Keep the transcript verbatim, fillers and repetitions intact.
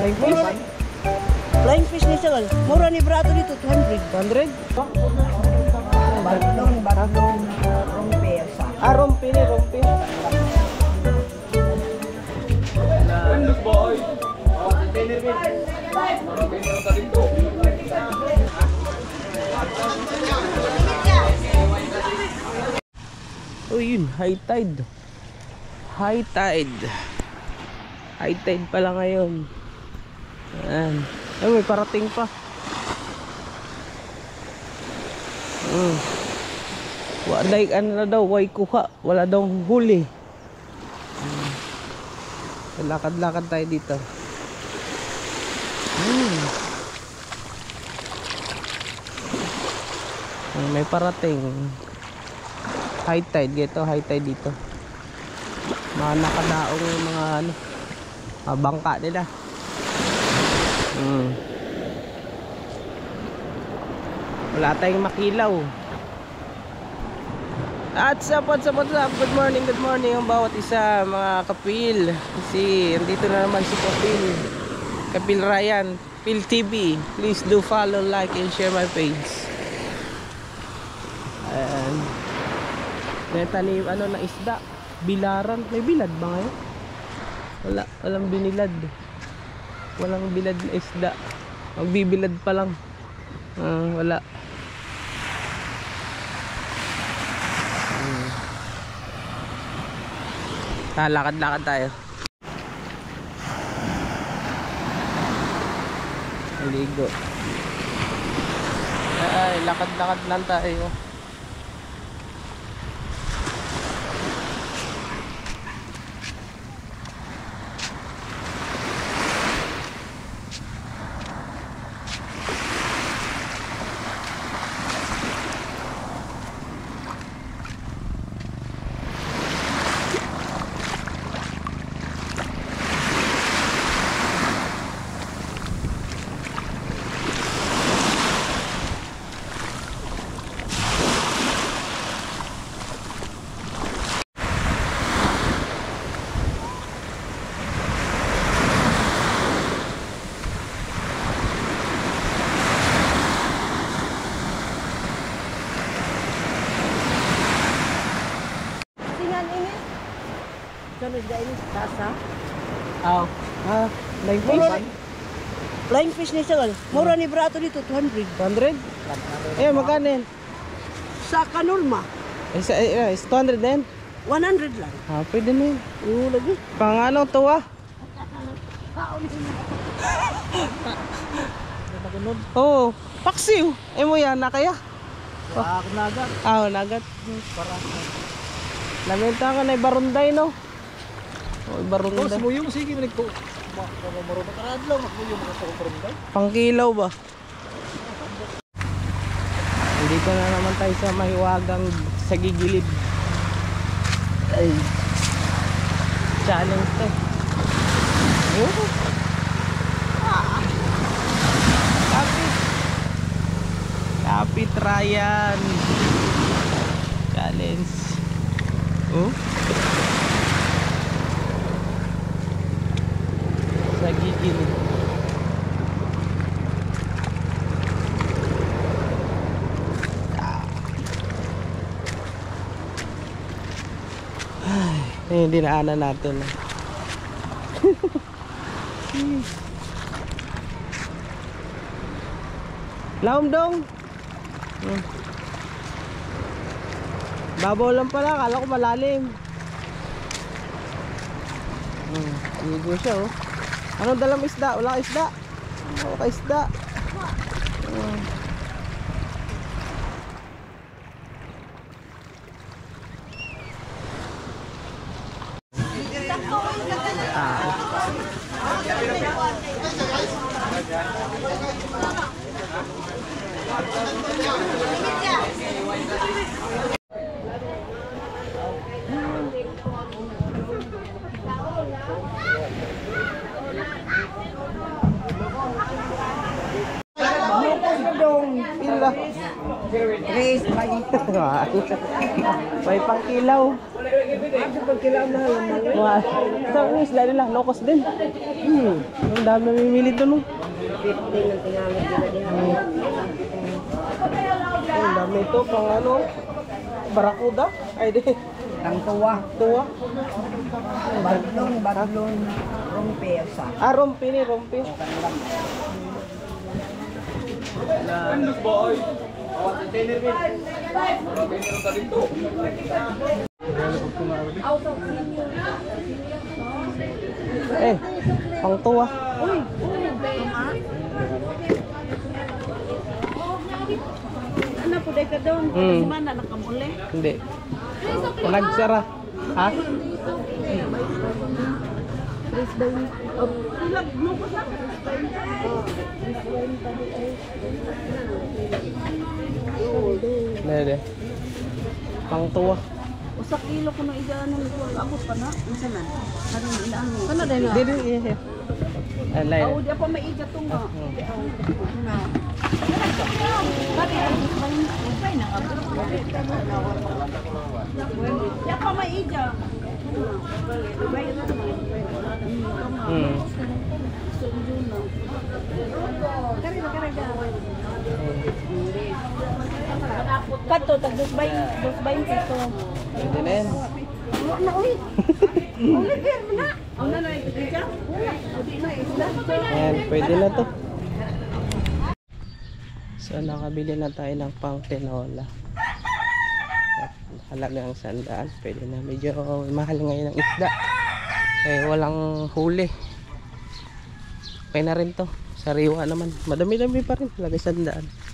Flying fish? Flying fish ni Sagal. Mura ni Brato dito, two hundred. two hundred? Batlong, batlong, rompe. Ah, rompe ni, rompe. Oh yun, high tide. High tide. High tide pala ngayon. Ayan. Ay, may parating pa. Hmm. Wala, ano na daw, way kuha. Wala daw huli. Hmm. Lakad-lakad tayo dito. Hmm. May parating. High tide dito, high tide dito. Mga nakadaong mga ano, mga bangka nila. Hmm. Wala tayong makilaw. At sa what's up, what's up? Good morning, good morning ang bawat isa mga kapil. Kasi andito na naman si Kapil. Kapil Ryan, Pil T V. Please do follow, like, and share my page. Ayan. May tanim ano na isda. Bilaran. May bilad ba ngayon? Wala. Walang binilad. Walang bilad na isda. Magbibilad pa lang. Uh, wala. Hmm. Ah, lakad-lakad tayo. Maligo. Ay, lakad-lakad lang tayo. Ano dyan ini? Tasa? Oh. Ah, flying fish? Flying fish ni Sagal. Mura ni Brato dito, two hundred. two hundred? Eh, magkano yan? Sa Kanulma, Eh, sa, eh, is two hundred din? one hundred lang. Ah, pwede na yun. Oo, lagi. Pang ano to ah? Oo. Oh, paksiw. Eh mo yan na kaya? Wah, ako nagat. Ah, oh, nagat. Para. Lamenta ka na ibarunday no? Oh, ibarunday. Boss mo yung sige mo nagko. Maro makaradlaw, mo yung makabarunday. Pangkilaw ba? Dito na naman tayo sa mahiwagang sa gigilid. Ay. Challenge to. Oh. Ah. Kapit. Kapit Ryan. Challenge. Oh. Sa gigilid. Ay, yung dinaanan natin. Laom dong. Hmm. Babaw lang pala, kala ko malalim. Hmm, ligo siya oh. Anong dalang isda? Wala ka isda? Wala ka isda. Hmm. Pila. Tres, May pangkilaw. Pangkilaw na lang. Sa isla nila, locos din. Hmm. Ang dami namimili doon. fifteen ang tinawag nila diyan. Ang dami ito pang ano. Barakuda. Ay di. Ang tuwa. Tuwa. Badlong, badlong, rumpe sa. Ah, rompi ni, rompi. Eh, pang tuwa. Ano po ka doon? Hmm. Si mana nakamuli. Hindi. Nagsara. Ha? Dede. Pang tuwa. Usa kilo kuno ija ano abot pa na. Unsa man? Karon ilang. Kana din na. Dede, iya. Alay. Oh, di pa maija tong nga. Na. Kani ang bayin upay na abot. Ya pa maija. Hmm. Kari na kari Kato tag dos bay, dos bay ito. Pwede na yan. Na uy. Ulit yan na. Ang na na ija. Wala. Odi na isda. Ayan, pwede na to. So, nakabili na tayo ng pang tinola. At halagang sandaan. Pwede na. Medyo mahal ngayon ang isda. Kaya walang huli. Okay na rin to. Sariwa naman. Madami-dami pa rin. Lagay sandaan.